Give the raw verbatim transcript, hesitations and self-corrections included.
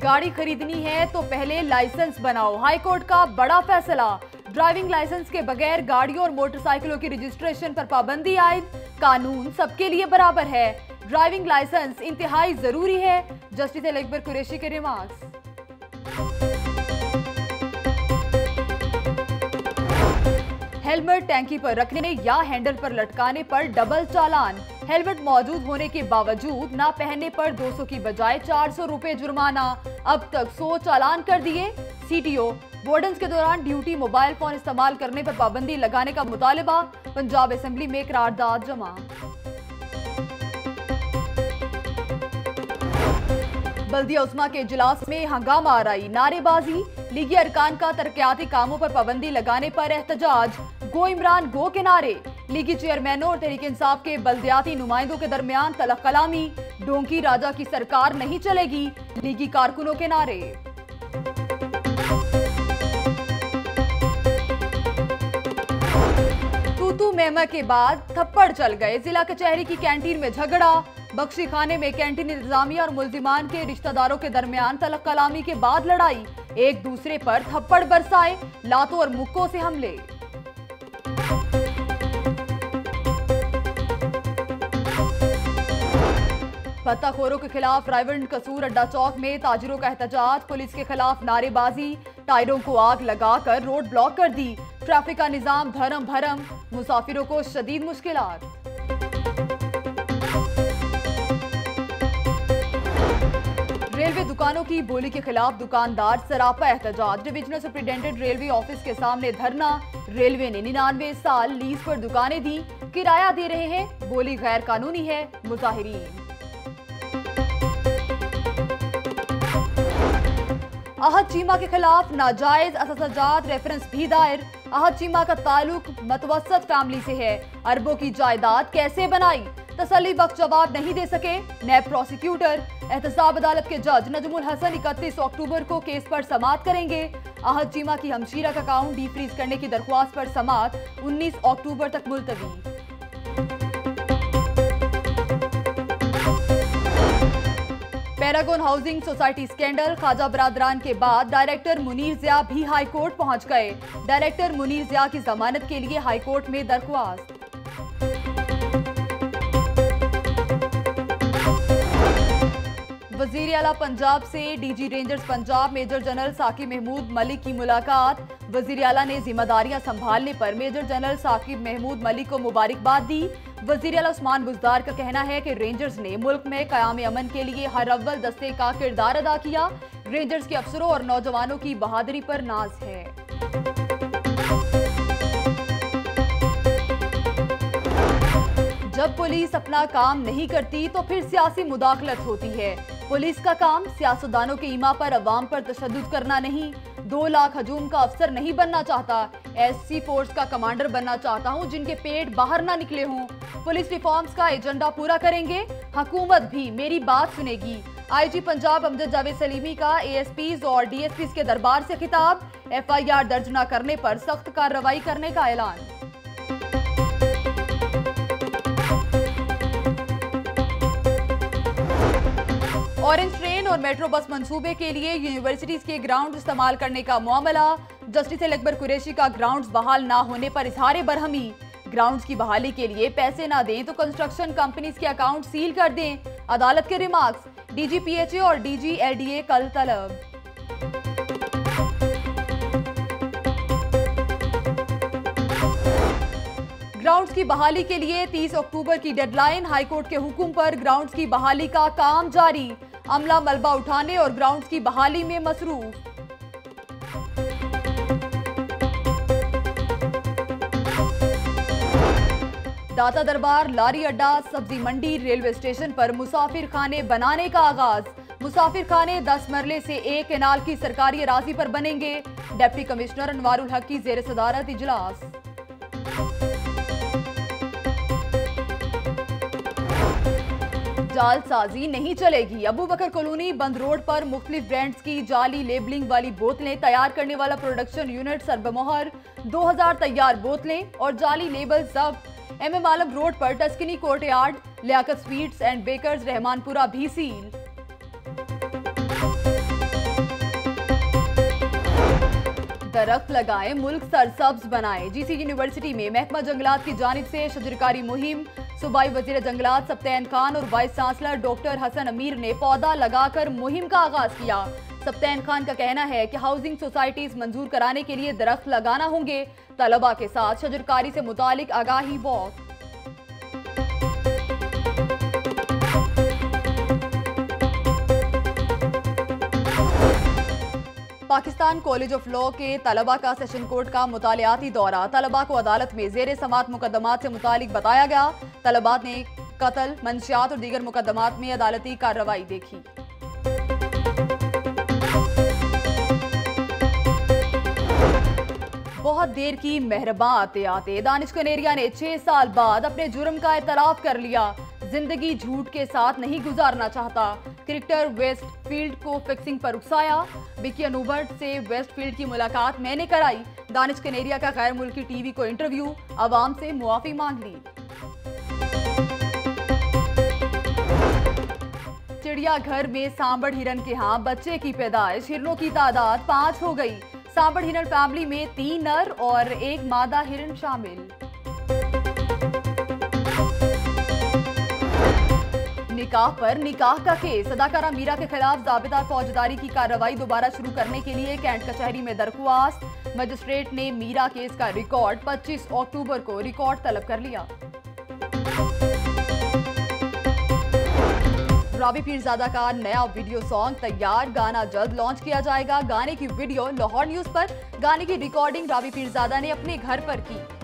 गाड़ी खरीदनी है तो पहले लाइसेंस बनाओ, हाईकोर्ट का बड़ा फैसला। ड्राइविंग लाइसेंस के बगैर गाड़ियों और मोटरसाइकिलों की रजिस्ट्रेशन पर पाबंदी आयद। कानून सबके लिए बराबर है, ड्राइविंग लाइसेंस इंतहाई जरूरी है। जस्टिस अकबर कुरैशी के रिमार्क्स। हेलमेट टैंकी पर रखने या हैंडल पर लटकाने पर डबल चालान। हेलमेट मौजूद होने के बावजूद ना पहनने पर दो सौ की बजाय चार सौ रुपए जुर्माना। अब तक सौ चालान कर दिए। सीटीओ वार्डन्स के दौरान ड्यूटी मोबाइल फोन इस्तेमाल करने पर पाबंदी लगाने का मुतालिबा। पंजाब असेंबली में करारदाद जमा। बल्दिया उस्मा के इजलास में हंगामा आराई, नारेबाजी। लीगी अरकान का तरक्याती कामों पर पाबंदी लगाने पर एहतजाज। गो इमरान गो के नारे। लीगी चेयरमैनों और तहरीक इंसाफ के बल्दियाती नुमाइंदों के दरमियान तलख कलामी। डोंकी राजा की सरकार नहीं चलेगी, लीगी कारकुनों के नारे। तूतू मेमा के बाद थप्पड़ चल गए, जिला कचहरी की कैंटीन में झगड़ा। बख्शी खाने में कैंटीन इंतजामिया और मुल्जिमान के रिश्तेदारों के दरमियान तलख कलामी के बाद लड़ाई। एक दूसरे पर थप्पड़ बरसाए, लातों और मुक्कों से हमले। पत्ताखोरों के खिलाफ रायवंड कसूर अड्डा चौक में ताजिरों का एहतजाज। पुलिस के खिलाफ नारेबाजी, टायरों को आग लगाकर रोड ब्लॉक कर दी। ट्रैफिक का निजाम धर्म भरम, मुसाफिरों को शदीद मुश्किलात। रेलवे दुकानों की बोली के खिलाफ दुकानदार सरापा एहतजाज। डिविजनल सुपरिटेंडेंट रेलवे ऑफिस के सामने धरना। रेलवे ने निन्यानवे साल लीज पर दुकानें दी, किराया दे रहे हैं, बोली गैर कानूनी है, मुजाहिरीन। आहत चीमा के खिलाफ नाजायज असजात रेफरेंस भी दायर। आहत चीमा का ताल्लुक मतवसत फैमिली से है, अरबों की जायदाद कैसे बनाई, तसल्ली बख्श जवाब नहीं दे सके नैब प्रोसिक्यूटर। एहतसाब अदालत के जज नजमुल हसन इकतीस अक्टूबर को केस पर समाअत करेंगे। आहत चीमा की हमशीरा का अकाउंट डीफ्रीज करने की दरख्वास्त पर समाअत उन्नीस अक्टूबर तक मुलतवी। Paragon housing society scandal, Khawaja बरादरान के बाद डायरेक्टर मुनीर जिया भी हाई कोर्ट पहुंच गए। डायरेक्टर मुनीर जिया की जमानत के लिए हाई कोर्ट में दरख्वास्त। वजीर आला पंजाब से DG Rangers Punjab major general Saqib Mahmood Malik की मुलाकात। वजीर आला ने जिम्मेदारियां संभालने पर मेजर जनरल साकिब महमूद मलिक को मुबारकबाद दी। वजीर आला उस्मान बुज़दार का कहना है कि रेंजर्स ने मुल्क में क़याम अमन के लिए हर अव्वल दस्ते का किरदार अदा किया। रेंजर्स के अफसरों और नौजवानों की बहादुरी पर नाज है। जब पुलिस अपना काम नहीं करती तो फिर सियासी मुदाखलत होती है। पुलिस का काम सियासतदानों के ईमा पर अवाम पर तशद्दुद करना नहीं। दो लाख हजूम का अफसर नहीं बनना चाहता, एससी फोर्स का कमांडर बनना चाहता हूं जिनके पेट बाहर ना निकले हों। पुलिस रिफॉर्म्स का एजेंडा पूरा करेंगे, हुकूमत भी मेरी बात सुनेगी। आईजी पंजाब अमजद जावेद सलीमी का एएसपीज और डीएसपीज के दरबार से खिताब। एफआईआर दर्ज न करने पर सख्त कार्रवाई करने का ऐलान। ऑरेंज ट्रेन और मेट्रो बस मंसूबे के लिए यूनिवर्सिटीज के ग्राउंड इस्तेमाल करने का मामला। जस्टिस अकबर कुरैशी का ग्राउंड्स बहाल ना होने पर इजहार बरहमी। ग्राउंड्स की बहाली के लिए पैसे ना दें तो कंस्ट्रक्शन कंपनीज के अकाउंट सील कर दें, अदालत के रिमार्क्स। डीजीपीएचए और डीजीएलडीए कल तलब। ग्राउंड्स की बहाली के लिए तीस अक्टूबर की डेडलाइन। हाईकोर्ट के हुक्म पर ग्राउंड्स की बहाली का काम जारी। अमला मलबा उठाने और ग्राउंड्स की बहाली में मसरूफ। दाता दरबार, लारी अड्डा, सब्जी मंडी, रेलवे स्टेशन पर मुसाफिर खाने बनाने का आगाज। मुसाफिर खाने दस मरले से एक कैनाल की सरकारी अराजी पर बनेंगे। डिप्टी कमिश्नर अनवारुल हक की जेर सदारत इजलास। जालसाजी नहीं चलेगी। अबू बकर कॉलोनी बंद रोड पर मुख्तलिफ ब्रांड्स की जाली लेबलिंग वाली बोतलें तैयार करने वाला प्रोडक्शन यूनिट सरबमोहर। दो हजार तैयार बोतलें और जाली लेबल जब्त। एम एम आलम रोड पर Tuscany courtyard, Liaquat sweets and bakers Rahmanpura भी सील। दरख्त लगाएं, मुल्क सरसब्ज बनाएं। जीसी यूनिवर्सिटी में महकमा जंगलात की जानिब से शजरकारी मुहिम। सूबाई वजीर जंगलात सब्तैन खान और वाइस चांसलर डॉक्टर हसन अमीर ने पौधा लगाकर मुहिम का आगाज किया। सब्तैन खान का कहना है कि हाउसिंग सोसाइटीज मंजूर कराने के लिए दरख्त लगाना होंगे। तलबा के साथ शजरकारी से मुतालिक आगाही walk. Pakistan college of law के तलबा का सेशन कोर्ट का मुतालियाती दौरा। तलबा को अदालत में जेर समात मुकदमात से मुतालिक बताया गया। तलबा ने कत्ल, मंशियात और दीगर मुकदमात में अदालती कार्रवाई देखी। बहुत देर की मेहरबान आते आते दानिश कनेरिया ने छह साल बाद अपने जुर्म का एतराफ कर लिया। जिंदगी झूठ के साथ नहीं गुजारना चाहता। क्रिकेटर वेस्ट फील्ड को फिक्सिंग पर उकसाया। विकी अनुवर्ट से वेस्ट फील्ड की मुलाकात मैंने कराई। दानिश कनेरिया का गैर मुल्की टीवी को इंटरव्यू, अवाम से मुआफी मांग ली। चिड़ियाघर में सांबड़ हिरन के यहाँ बच्चे की पैदाइश। हिरनों की तादाद पांच हो गई। सांबड़ हिरन फैमिली में तीन नर और एक मादा हिरन शामिल। निकाह पर निकाह का केस। अदाकारा मीरा के खिलाफ जाबिता फौजदारी की कार्रवाई दोबारा शुरू करने के लिए कैंट कचहरी में दरख्वास्त। मजिस्ट्रेट ने मीरा केस का रिकॉर्ड पच्चीस अक्टूबर को रिकॉर्ड तलब कर लिया। रावी पीरजादा का नया वीडियो सॉन्ग तैयार। गाना जल्द लॉन्च किया जाएगा। गाने की वीडियो लाहौर न्यूज पर। गाने की रिकॉर्डिंग रावी पीरजादा ने अपने घर पर की।